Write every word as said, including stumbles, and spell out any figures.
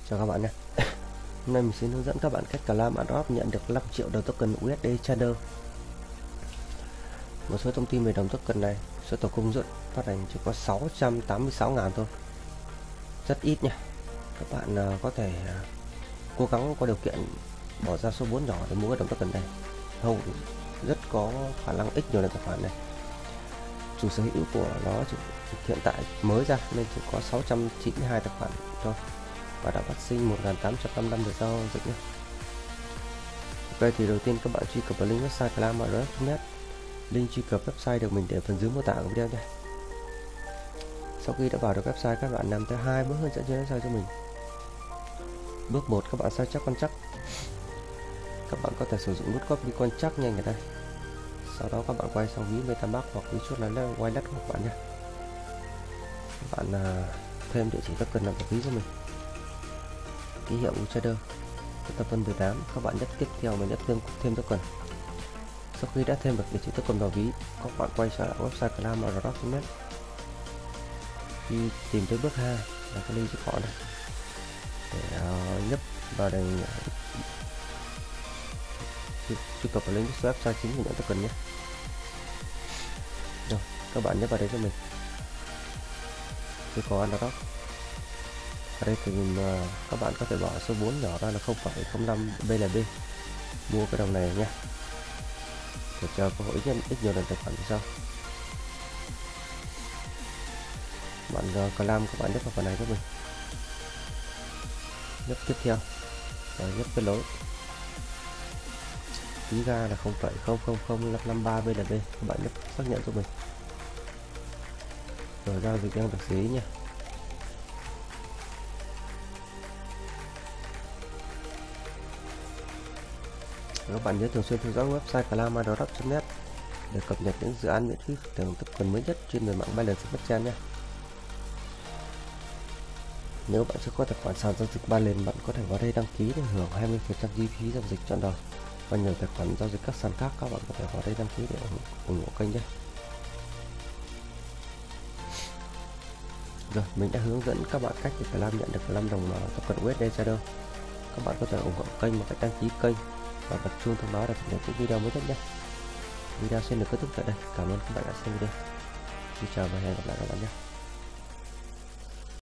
Chào các bạn nhé. Hôm nay mình xin hướng dẫn các bạn cách Clam Airdrop nhận được năm triệu đồng token u ét đê Chainer. Một số thông tin về đồng token này, số tổ công dụng phát hành chỉ có sáu trăm tám mươi sáu ngàn thôi, rất ít nha. Các bạn uh, có thể uh, cố gắng có điều kiện bỏ ra số vốn nhỏ để mua cái đồng token này, hầu rất có khả năng ít nhiều lần tài khoản này. Chủ sở hữu của nó chỉ, hiện tại mới ra nên chỉ có sáu trăm chín mươi hai tài khoản thôi, và đã phát sinh một nghìn tám trăm năm mươi lăm lượt giao dịch nhé. Ok, thì đầu tiên các bạn truy cập vào link website clam airdrop chấm net. Link truy cập website được mình để phần dưới mô tả của video nha. Sau khi đã vào được website, các bạn làm theo hai bước hướng dẫn trên website cho mình. Bước một, các bạn sao chép con chắc. Các bạn có thể sử dụng nút copy con chắc nhanh ở đây. Sau đó các bạn quay sang ví MetaMask hoặc ví chuột là wallet của các bạn nha. Các bạn uh, thêm địa chỉ token vào ví cho mình, ký hiệu trader tập vân mười tám. Các bạn nhấp tiếp theo và nhấp thêm thêm token. Sau khi đã thêm được địa chỉ token vào ví, các bạn quay trở lại website clam airdrop chấm net. Khi tìm tới bước hai là cái link chữ cỏ này để uh, nhấp vào đây, truy cập vào link website chính của nhận token nhé. Rồi, các bạn nhấp vào đây cho mình chữ cỏ airdrop. Ở đây thì mình, uh, các bạn có thể bỏ số vốn nhỏ ra là không phẩy không năm B L B mua cái đồng này nhé, để chờ cơ hội nhân ít nhiều lần tài khoản sau. Bạn uh, Clam, các bạn nhấp vào phần này cho mình, nhấp tiếp theo rồi nhấp cái lối ký ra là không phẩy không không không năm ba B L B. Các bạn nhấp xác nhận cho mình rồi giao dịch đang được xử lý nha. Các bạn nhớ thường xuyên theo dõi website clam airdrop chấm net để cập nhật những dự án miễn phí tưởng token mới nhất trên nền mạng Binance Smart Chain nhé. Nếu bạn chưa có tài khoản sàn giao dịch Binance, bạn có thể vào đây đăng ký để hưởng hai mươi phần trăm chi phí giao dịch trọn đời. Và nhiều tài khoản giao dịch các sàn khác, các bạn có thể vào đây đăng ký để ủng hộ kênh nhé. Rồi, mình đã hướng dẫn các bạn cách để Clam nhận được năm đồng token u ét đê Chainer. Các bạn có thể ủng hộ kênh bằng cách đăng ký kênh và bật chuông thông báo để cập nhật những video mới nhất nhé. Video xin được kết thúc tại đây. Cảm ơn các bạn đã xem video. Xin chào và hẹn gặp lại các bạn nhé.